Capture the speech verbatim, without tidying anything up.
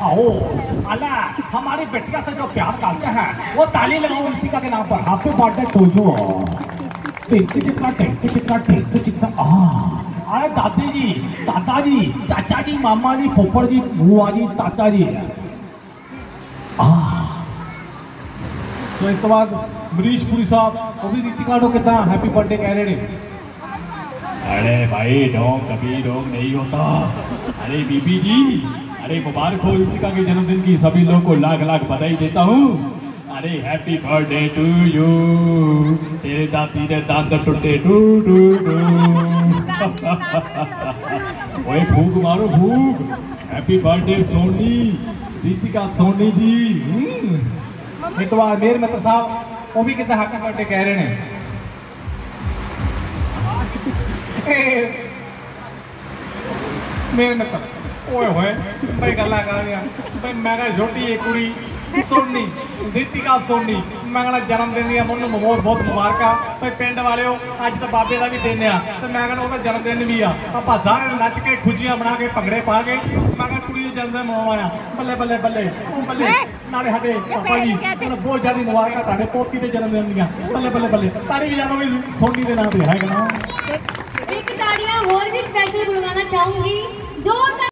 आओ अला हमारी बेटिया से जो प्यार करते हैं वो ताली लगाओ रितिका के नाम पर। Happy birthday to you. टिक चिक्का टिक चिक्का टिक चिक्का। आ अरे दादी जी, दादाजी, चाचा जी, मामा जी, फुफड़ जी, बुआ जी, चाचा जी। आ तो इस बाद मरीश पुरी साहब वो भी रितिका को कितना हैप्पी बर्थडे कह रहे हैं। अरे भाई ढोंग कभी ढोंग नहीं होता। अरे बीबी जी, अरे मुबारक हो रितिका के जन्मदिन की। सभी लोगों को लाख लाख बधाई देता हूँ। अरे हैप्पी बर्थडे टू यू। तेरे दादी ने दांत टूटे टू टू टू। ओए फूक मारो फूक। Happy birthday Soni, Ritika Soni ji. इतवार मेरे मित्र साहब वो भी कितना हैप्पी बर्थडे कह रहे हैं। मेरे मित्र ओए होए भाई गल्ला कर रहा भाई मैं कहा छोटी एक कुड़ी सोनी रितिका सोनी मैं कहना जन्मदिन दी मुझे बहुत बहुत मुबारक भाई। पिंड वाले हो अज तो बाबे का भी दिन आ तो मैं कहना उसका जन्मदिन भी आप सारे नच के खुशियां बना के भंगड़े पा के मैं कहा कुड़ी जन्मदिन मनाया। बल्ले बल्ले बल्ले बल्ले नाले साडे पापा जी बहुत ज्यादा मुबारक साडे पोती के जन्मदिन दियां। बल्ले बल्ले बल्ले ताड़ी भी जानो भी सोनी के नाम पे है ना। एक ताड़ियां और भी स्पेशल बुलवाना चाहूंगी जो